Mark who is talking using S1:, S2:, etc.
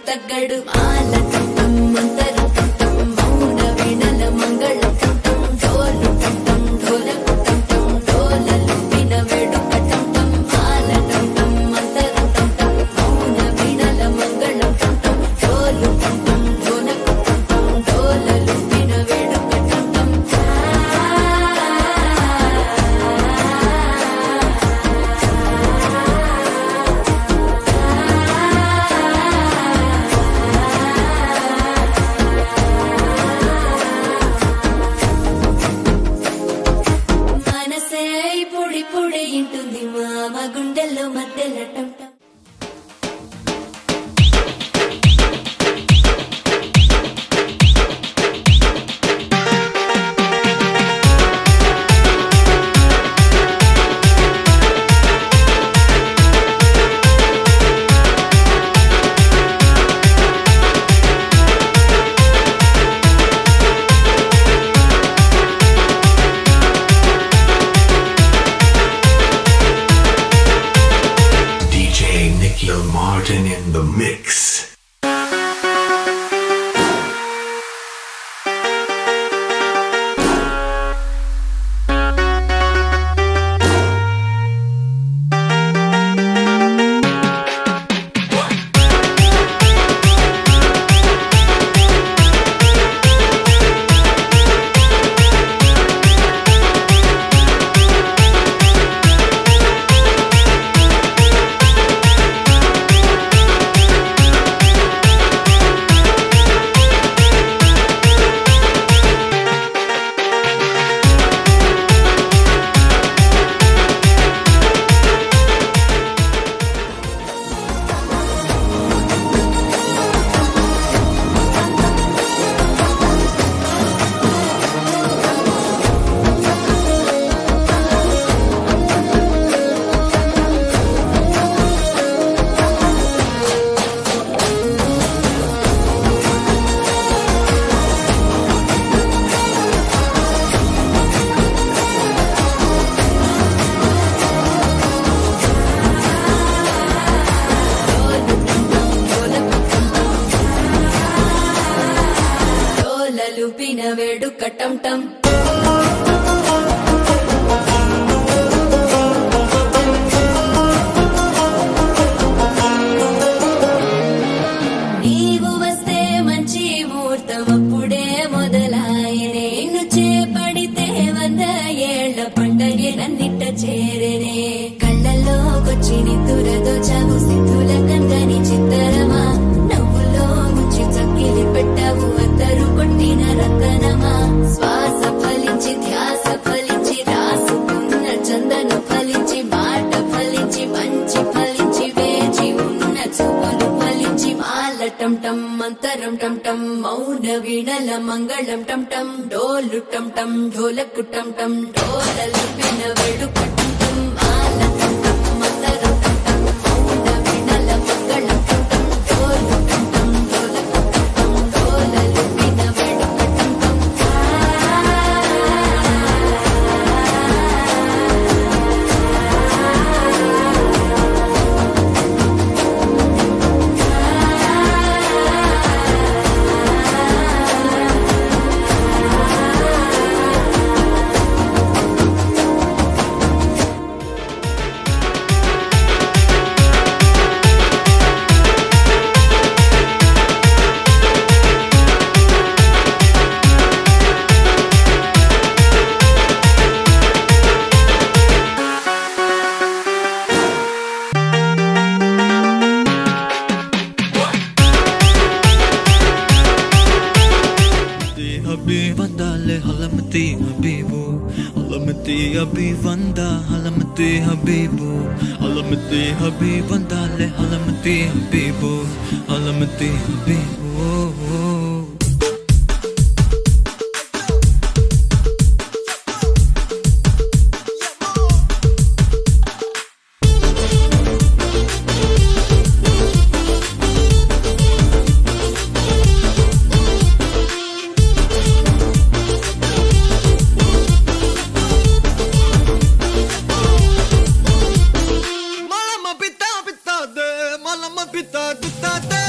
S1: తగ్గడు మాల టం మంతరం టం మౌన వీణల మంగళం టం డోలు టం డోలకు టం డోలలు విన వేడుక టం మాల టం మంతరం టం మౌన వీణల మంగళం టం డోలు టం డోలకు టం డోలలు విన వేడుక టం మనసే పొడి పొడి ఇంటుంది మామ గుండెల్లో మధ్యల టం టం
S2: Martin in the mix. లూపిన వేడుక టం టం నీవు వస్తే మంచి ముహూర్తం అప్పుడే మొదలాయనే నిన్ను చేపడితే 100 ఏళ్ల పండగే నన్నిట్ట చేరనే కళ్ళల్లోకొచ్చి నిద్దురదో చావు సిద్ధుల కందని చిత్తరమా నవ్వులో ముంచి చక్కిలి పెట్టావు అద్దరు కొట్టిన రతనమా శ్వాస ఫలించి ధ్యాస ఫలించి రాసుకున్న చందన ఫలించి మాట ఫలించి మంచి ఫలించి వేచి ఉన్న చూపులు ఫలించి మాల టం టం మంతరం టం టం మౌన వీణల మంగళం టం టం డోలు టం టం ఢోలకు టం టం డోలలు విన వేడుక టం టం మాల టం టం మంతరం టం టం మౌన వీణల మంగళం టం టం డోలు టం టం ఢోలకు టం టం డోలలు విన వేడుక టం టం
S3: Habibanda halamati habibu halamati habibanda le halamati habibu halamati habibu Malama pita de, malama pita de.